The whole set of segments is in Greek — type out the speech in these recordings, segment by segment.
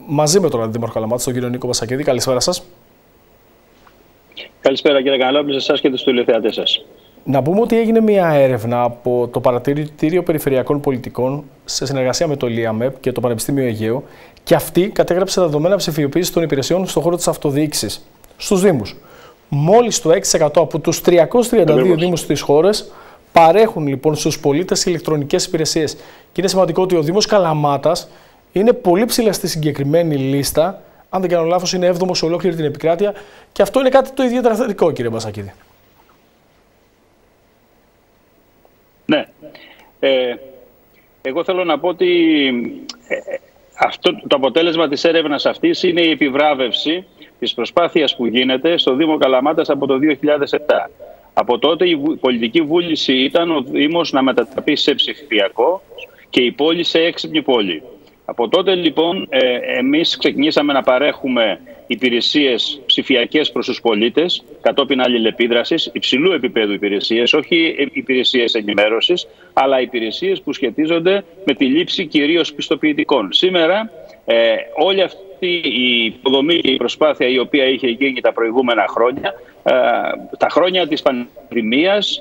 μαζί με τον Αντιδήμαρχο Καλαμάτας, τον κύριο Νίκο Μπασακίδη. Καλησπέρα σας. Καλησπέρα κύριε Κανελόπουλε, σε εσάς και τους τηλεθεατές σας. Να πούμε ότι έγινε μια έρευνα από το Παρατηρητήριο Περιφερειακών Πολιτικών σε συνεργασία με το ΛΙΑΜΕΠ και το Πανεπιστήμιο Αιγαίου, και αυτή κατέγραψε τα δεδομένα ψηφιοποίησης των υπηρεσιών στον χώρο της αυτοδιοίκησης στους Δήμους. Μόλις το 6% από τους 332 Δήμους της χώρας παρέχουν λοιπόν στους πολίτες ηλεκτρονικές υπηρεσίες. Και είναι σημαντικό ότι ο Δήμος Καλαμάτας είναι πολύ ψηλά στη συγκεκριμένη λίστα. Αν δεν κάνω λάθος, είναι 7ο σε ολόκληρη την επικράτεια, και αυτό είναι κάτι το ιδιαίτερα θετικό, κύριε Μπασακίδη. Ναι. Εγώ θέλω να πω ότι το αποτέλεσμα της έρευνας αυτής είναι η επιβράβευση της προσπάθειας που γίνεται στο Δήμο Καλαμάτας από το 2007. Από τότε η πολιτική βούληση ήταν ο Δήμος να μετατραπεί σε ψηφιακό και η πόλη σε έξυπνη πόλη. Από τότε λοιπόν εμείς ξεκινήσαμε να παρέχουμε υπηρεσίες ψηφιακές προς τους πολίτες, κατόπιν αλληλεπίδρασης, υψηλού επίπεδου υπηρεσίες, όχι υπηρεσίες ενημέρωσης, αλλά υπηρεσίες που σχετίζονται με τη λήψη κυρίως πιστοποιητικών. Σήμερα όλη αυτή η υποδομή και η προσπάθεια η οποία είχε γίνει τα προηγούμενα χρόνια, τα χρόνια της πανδημίας,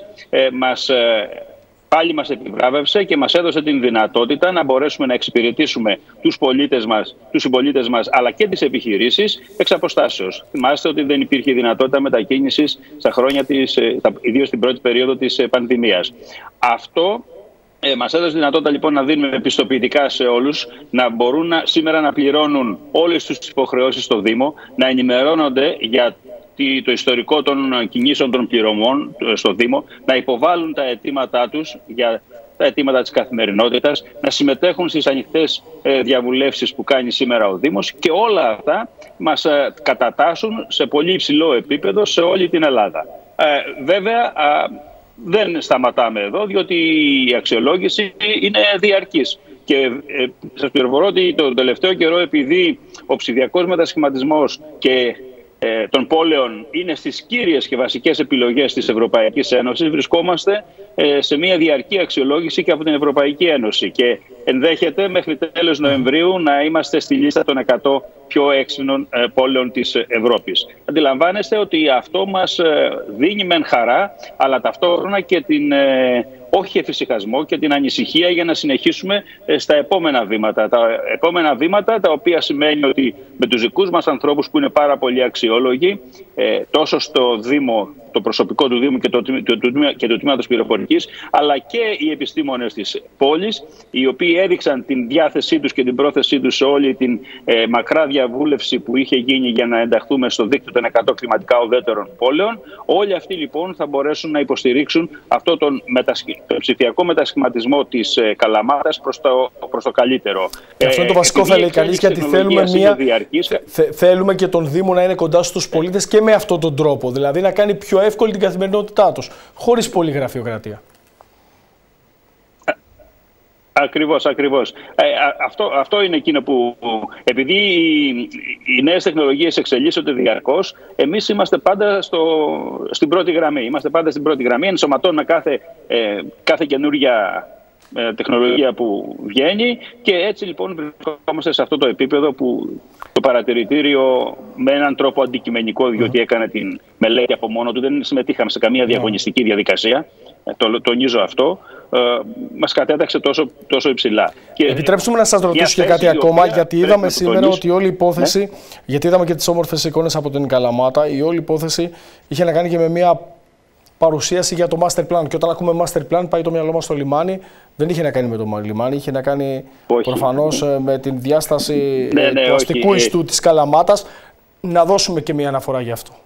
πάλι μας επιβράβευσε και μας έδωσε την δυνατότητα να μπορέσουμε να εξυπηρετήσουμε τους συμπολίτες μας αλλά και τις επιχειρήσεις εξ αποστάσεως. Θυμάστε ότι δεν υπήρχε δυνατότητα μετακίνησης στα χρόνια ιδίως στην πρώτη περίοδο της πανδημίας. Αυτό μας έδωσε δυνατότητα λοιπόν να δίνουμε πιστοποιητικά σε όλους, να μπορούν σήμερα να πληρώνουν όλες τις υποχρεώσεις στο Δήμο, να ενημερώνονται για το ιστορικό των κινήσεων των πληρωμών στο Δήμο, να υποβάλουν τα αιτήματά τους για τα αιτήματα της καθημερινότητας, να συμμετέχουν στις ανοιχτές διαβουλεύσεις που κάνει σήμερα ο Δήμος, και όλα αυτά μας κατατάσσουν σε πολύ υψηλό επίπεδο σε όλη την Ελλάδα. Βέβαια, δεν σταματάμε εδώ, διότι η αξιολόγηση είναι διαρκής. Και σας πληροφορώ ότι τον τελευταίο καιρό, επειδή ο ψηφιακός μετασχηματισμός και των πόλεων είναι στις κύριες και βασικές επιλογές της Ευρωπαϊκής Ένωσης, βρισκόμαστε σε μια διαρκή αξιολόγηση και από την Ευρωπαϊκή Ένωση, και ενδέχεται μέχρι τέλος Νοεμβρίου να είμαστε στη λίστα των 100 πιο έξυπνων πόλεων της Ευρώπης. Αντιλαμβάνεστε ότι αυτό μας δίνει μεν χαρά, αλλά ταυτόχρονα και την όχι εφησυχασμό και την ανησυχία για να συνεχίσουμε στα επόμενα βήματα. Τα επόμενα βήματα, τα οποία σημαίνει ότι με τους δικούς μας ανθρώπους που είναι πάρα πολύ αξιόλογοι, τόσο στο Δήμο, το προσωπικό του Δήμου και του Τμήματος Πληροφορικής, αλλά και οι επιστήμονες της πόλης, οι οποίοι έδειξαν την διάθεσή τους και την πρόθεσή τους σε όλη την μακρά διαβούλευση που είχε γίνει για να ενταχθούμε στο δίκτυο των 100 κλιματικά ουδέτερων πόλεων. Όλοι αυτοί λοιπόν θα μπορέσουν να υποστηρίξουν αυτό τον ψηφιακό μετασχηματισμό της Καλαμάτας προς το καλύτερο. Και αυτό είναι το βασικό, θα λέει κανείς, γιατί θέλουμε και τον Δήμο να είναι κοντά στους πολίτες και με αυτόν τον τρόπο. Δηλαδή να κάνει πιο εύκολη την καθημερινότητά τους, χωρίς πολλή γραφειοκρατία. Ακριβώς. Αυτό είναι εκείνο που, επειδή οι νέες τεχνολογίες εξελίσσονται διαρκώς, εμείς είμαστε πάντα στην πρώτη γραμμή. Ενσωματώνουμε κάθε καινούργια τεχνολογία που βγαίνει, και έτσι λοιπόν βρισκόμαστε σε αυτό το επίπεδο που το παρατηρητήριο, με έναν τρόπο αντικειμενικό, διότι έκανε την μελέτη από μόνο του, δεν συμμετείχαμε σε καμία διαγωνιστική διαδικασία, τονίζω αυτό, μας κατέταξε τόσο υψηλά. Επιτρέψτε μου να σας ρωτήσω και κάτι ακόμα, γιατί είδαμε σήμερα ότι όλη η υπόθεση, γιατί είδαμε και τις όμορφες εικόνες από την Καλαμάτα, η όλη υπόθεση είχε να κάνει και με μια παρουσίαση για το master plan. Και όταν ακούμε master plan, πάει το μυαλό μας στο λιμάνι. Δεν είχε να κάνει με το λιμάνι, είχε να κάνει προφανώς με την διάσταση του αστικού ιστού της Καλαμάτας. Να δώσουμε και μια αναφορά γι' αυτό.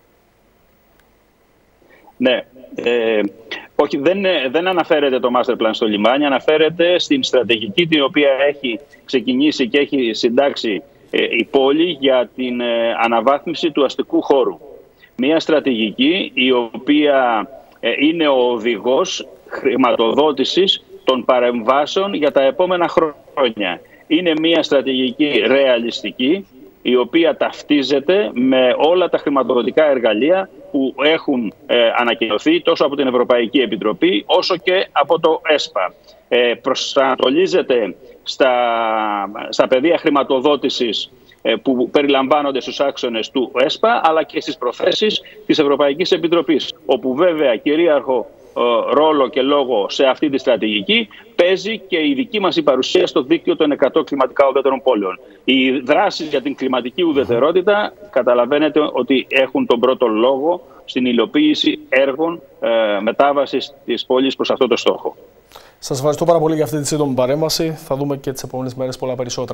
Ναι. Όχι, δεν αναφέρεται το master plan στο λιμάνι, αναφέρεται στην στρατηγική την οποία έχει ξεκινήσει και έχει συντάξει η πόλη για την αναβάθμιση του αστικού χώρου. Μια στρατηγική η οποία είναι ο οδηγός χρηματοδότησης των παρεμβάσεων για τα επόμενα χρόνια. Είναι μια στρατηγική ρεαλιστική, η οποία ταυτίζεται με όλα τα χρηματοδοτικά εργαλεία που έχουν ανακοινωθεί τόσο από την Ευρωπαϊκή Επιτροπή όσο και από το ΕΣΠΑ. Προσανατολίζεται στα πεδία χρηματοδότησης που περιλαμβάνονται στους άξονες του ΕΣΠΑ, αλλά και στις προθέσεις της Ευρωπαϊκής Επιτροπής, όπου βέβαια κυρίαρχο ρόλο και λόγο σε αυτή τη στρατηγική παίζει και η δική μας η παρουσία στο δίκτυο των 100 κλιματικά ουδέτερων πόλεων. Οι δράσεις για την κλιματική ουδετερότητα καταλαβαίνετε ότι έχουν τον πρώτο λόγο στην υλοποίηση έργων μετάβασης της πόλης προς αυτό το στόχο. Σας ευχαριστώ πάρα πολύ για αυτή τη σύντομη παρέμβαση. Θα δούμε και τις επόμενες μέρες πολλά περισσότερα.